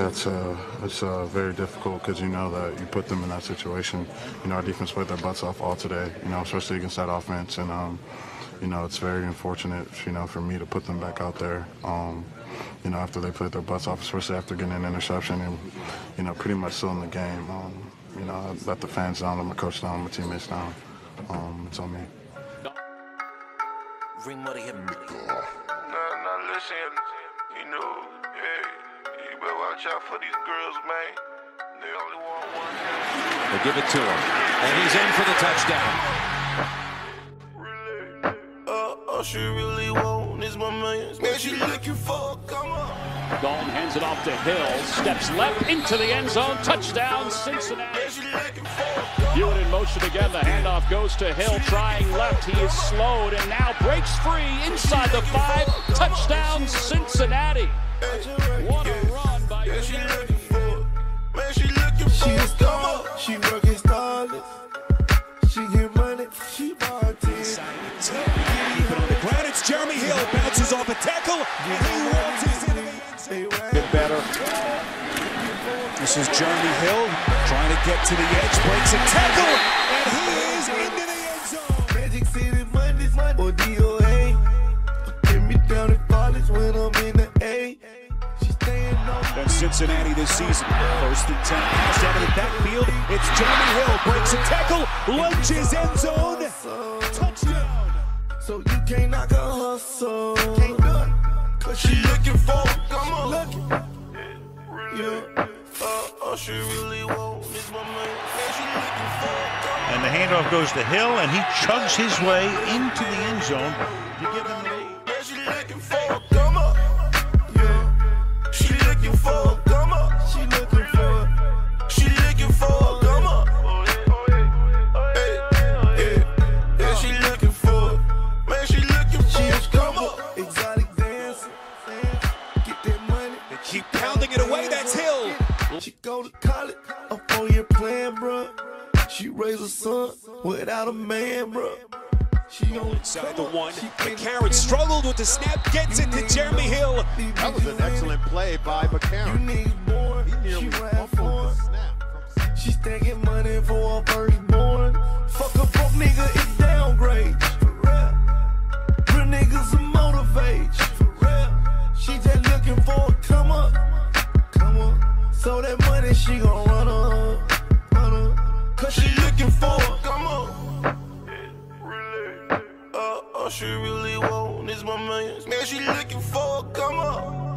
it's very difficult because you know that you put them in that situation. You know, our defense played their butts off all today, you know, especially against that offense. And, you know, it's very unfortunate, you know, for me to put them back out there, you know, after they played their butts off, especially after getting an interception and, you know, pretty much still in the game. You know, I let the fans down, let my coach down, my teammates down. It's on me. Ring money him. Nah, listen, you know, hey, you better watch out for these girls, man. They only want one thing. They give it to him, and he's in for the touchdown. All she really want is my man. Man, she looking for, come on. Golden hands it off to Hill, steps left into the end zone, touchdown Cincinnati. Hewitt in motion again, the handoff goes to Hill, trying left, he is slowed and now breaks free inside the 5, touchdown Cincinnati. What a run by Cincinnati. Man, she looking for, she is come she working starless, she get money, she bartends. Keep it on the ground, it's Jeremy Hill, bounces off a tackle, and he waltzes into the end zone. Bit better. This is Jeremy Hill, trying to get to the edge, breaks a tackle, and he is into the end zone. Magic City Mondays, or DOA. Get me down in college when I'm in the A. She's staying on. Then Cincinnati this season, 1st and 10, pass out of the backfield, it's Jeremy Hill, breaks a tackle, lunges end zone, touchdown. So you can't knock a hustle. Can't do it. Cause she looking for, come on. Looking. Yeah. All she really want is my man. Man, she looking for, come on. And the handoff goes to Hill, and he chugs his way into the end zone to give them the lead. Man, she looking for, come on. Yeah. She looking for, come on. She looking for. She looking for, come on. Yeah, she looking for. Man, she looking for, come on. Exotic dancer. Get that money. They keep pounding it away, that's Hill. She go to college, a 4-year plan, bruh. She raised a son without a man, bruh. She on inside the 1. McCarron struggled with the snap, gets it to Jeremy Hill. That was an excellent play by McCarron. You need more. He nearly fumbled the snap. She stacking money for her firstborn. Fuck a broke nigga, it's downgrade. For real. Real niggas will motivate. For real. She just looking for a come up. Come on. So that money she gon' run up. Cause she looking for it, come on. All she really want is my man. Man, she looking for